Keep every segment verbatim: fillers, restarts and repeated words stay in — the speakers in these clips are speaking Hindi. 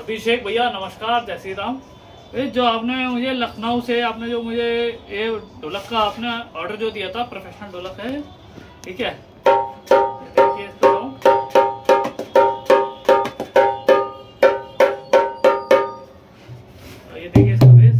अभिषेक भैया नमस्कार, जय श्री राम। ये जो आपने मुझे लखनऊ से आपने जो मुझे ये ढोलक का आपने ऑर्डर जो दिया था, प्रोफेशनल ढोलक है, ठीक है। देखिए इसका साउंड, ये देखिए इसका बेस।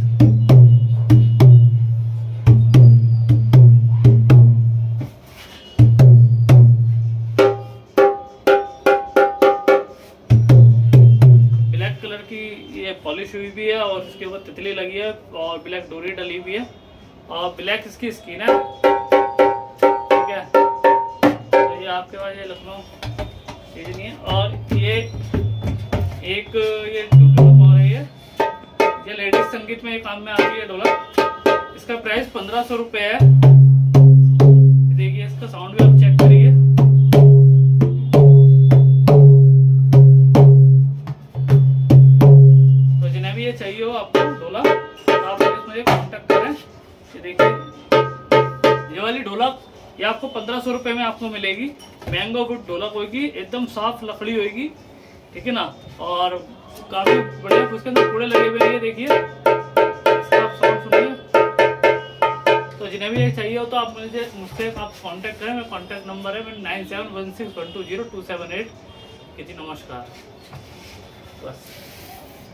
ब्लैक कलर की ये पॉलिश हुई भी है और इसके ऊपर तितली लगी है और ब्लैक डोरी डली हुई है और ब्लैक इसकी स्किन है, ठीक है। तो ये आपके पास ये लखनऊ चीज नहीं है। और ये एक ये ढोलक और है, ये ये लेडीज संगीत में काम में आती है ढोलक। इसका प्राइस पंद्रह सौ रुपये है। देखिए इसका साउंड भी आप चेक करिए। तो जिन्हें भी ये चाहिए हो आपको ढोलक, आप मुझे कांटेक्ट करें। ये देखिए ये वाली ढोलक ये आपको पंद्रह सौ रुपये में आपको मिलेगी। मैंगो वुड ढोलक होगी, एकदम साफ लकड़ी होगी, ठीक है ना। और काफी बढ़िया उसके अंदर कूड़े लगे हुए हैं, देखिए इसका आप साउंड सुनिए। तो जिन्हें भी ये चाहिए हो तो आप मुझे मुझसे आप कांटेक्ट करें। मेरा कांटेक्ट नंबर है nine seven one six one two zero two seven eight. जी नमस्कार, बस।